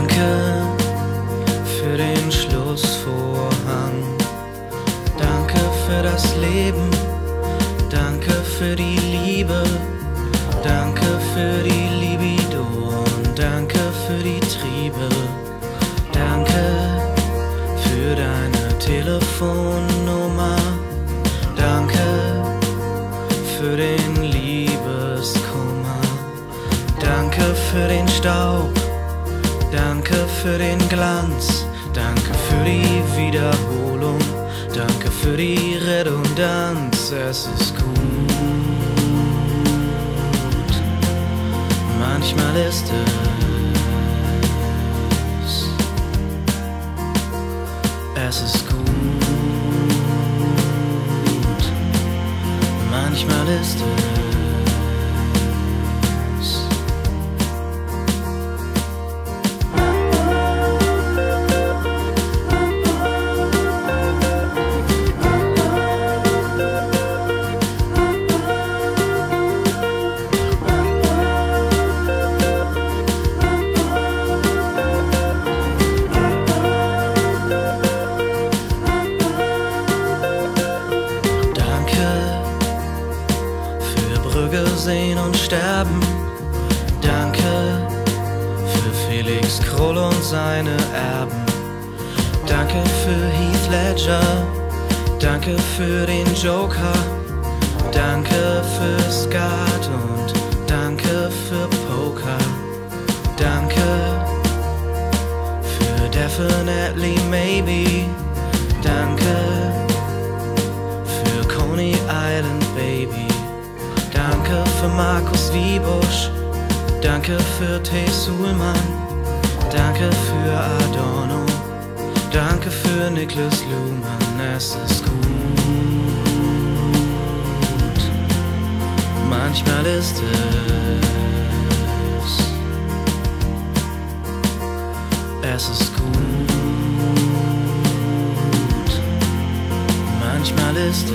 Danke für den Schlussvorhang. Danke für das Leben. Danke für die Liebe. Danke für die Libido und danke für die Triebe. Danke für deine Telefonnummer. Danke für den Liebeskummer. Danke für den Staub. Danke für den Glanz. Danke für die Wiederholung. Danke für die Redundanz. Es ist gut. Manchmal ist es ist gut. Manchmal ist es sehen und sterben. Danke für Felix Krull und seine Erben. Danke für Heath Ledger. Danke für den Joker. Danke für Skat und danke für Poker. Danke für Definitely Maybe. Danke für Coney Island Baby. Danke für Markus Wiebusch, danke für T. Suhlmann, danke für Adorno, danke für Niklas Luhmann. Es ist gut. Manchmal ist es ist gut. Manchmal ist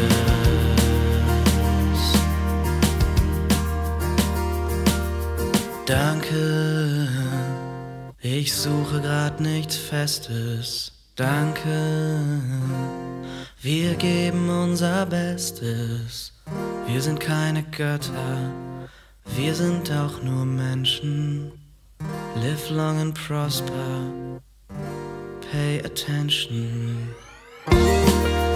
Danke, ich suche grad nichts Festes. Danke, wir geben unser Bestes. Wir sind keine Götter, wir sind auch nur Menschen. Live long and prosper, pay attention.